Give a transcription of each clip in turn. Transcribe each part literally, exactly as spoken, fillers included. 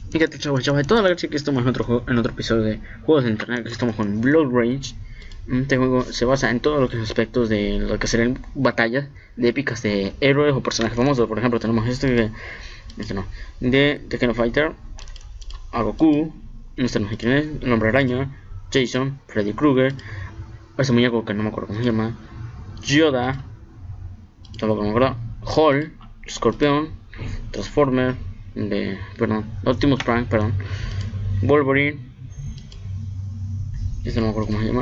Y que te chavos, chavos, de toda la gracia que estamos en otro juego, en otro episodio de juegos de internet, que estamos con Blood Rage. Este juego se basa en todos los aspectos de lo que serán batallas de épicas de héroes o personajes famosos. Por ejemplo, tenemos este, este no, de The King of Fighter, a Goku, este no sé quién es, el Hombre Araña, Jason, Freddy Krueger, ese muñeco que no me acuerdo cómo se llama, Yoda, tampoco me acuerdo, Hulk, Escorpión, Transformer, de, perdón, Optimus Prime, perdón, Wolverine, este no me acuerdo cómo se llama,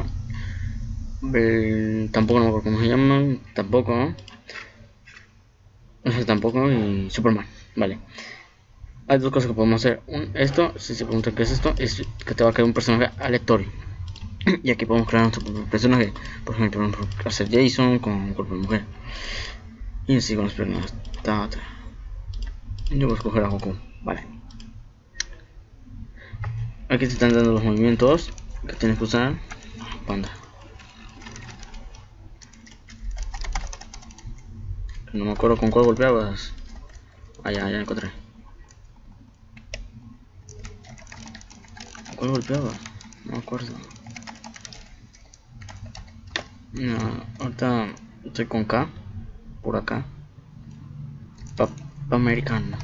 el, tampoco no me acuerdo cómo se llama, tampoco, ese tampoco, y Superman, vale. Hay dos cosas que podemos hacer. Un, esto, si se pregunta qué es esto, es que te va a crear un personaje aleatorio. Y aquí podemos crear nuestro propio personaje. Por ejemplo, hacer Jason con un cuerpo de mujer. Y así con las piernas. Ta, ta. Yo voy a escoger a Goku. Vale. Aquí te están dando los movimientos que tienes que usar. Panda. No me acuerdo con cuál golpeabas. Ah, ya, ya encontré. ¿Cuál golpeaba? No me acuerdo. No, ahorita estoy con K. Por acá. Pap americano.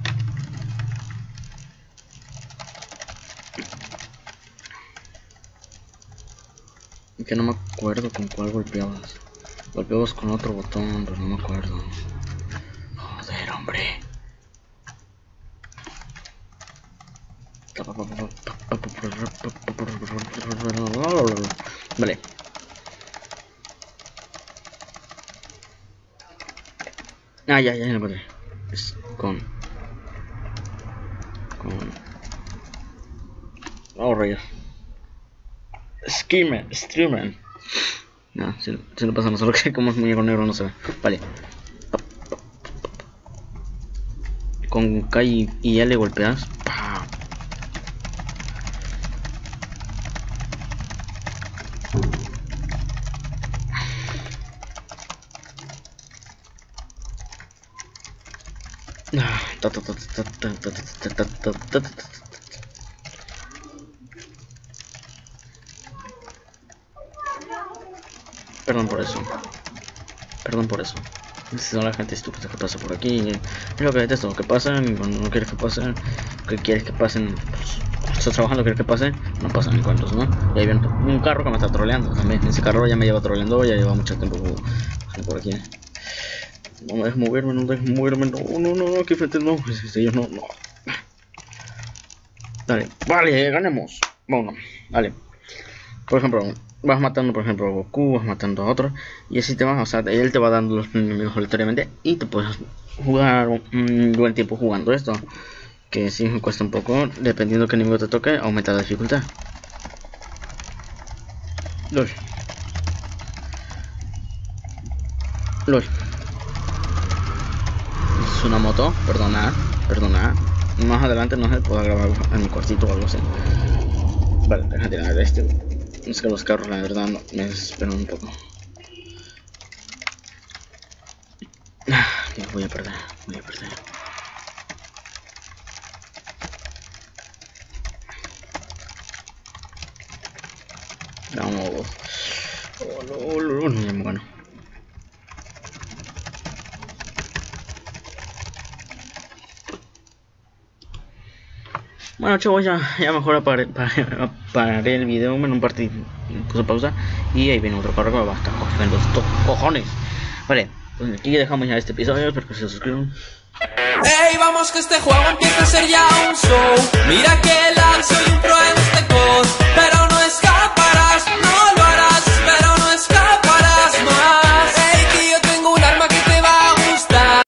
Que no me acuerdo con cuál golpeabas. Golpeabas con otro botón, pero no me acuerdo. Joder, hombre. Vale. Ah, ya, ya, ya lo encontré. Es con... Con... Oh, rayos. Skimmer, Streamer. No, si, si lo pasa, no solo que como es muñeco negro no se ve. Vale. Con K y, y L golpeas. Perdón por eso. Perdón por eso. Son la gente estúpida que pasa por aquí. Es lo que detesto, que pasan. Y cuando no quieres que pasen, que quieres que pasen, pues, estás trabajando, quieres que pasen, no pasan encuentros, ¿no? Y ahí viene un carro que me está troleando. También ese carro ya me lleva troleando, ya lleva mucho tiempo por aquí. No me dejes moverme, no me dejes moverme, no, no, no, no, aquí frente no, ellos no, no. Dale, vale, ganemos. Bueno, vale. Por ejemplo, vas matando, por ejemplo, a Goku, vas matando a otro, y así te vas, o sea, él te va dando los enemigos aleatoriamente, y te puedes jugar un buen tiempo jugando esto. Que sí me cuesta un poco, dependiendo de qué enemigo te toque, aumenta la dificultad. LOL. LOL. Es una moto, perdona, perdona. Más adelante no se puede grabar en mi cuartito o algo así. Vale, déjate tirar este. Es que los carros, la verdad, no, me desesperan un poco. Ah, voy a perder, voy a perder. Vamos. Oh, no, no, no, no, bueno. Bueno, chavos, ya, ya mejor aparé, paré, paré el video, en un partido puse pausa y ahí viene otro carro que me va a estar cogiendo estos cojones. Vale, pues aquí dejamos ya este episodio, espero que se suscriban. Hey, vamos que este juego empieza a ser ya un show. Mira que lanzo y un pro.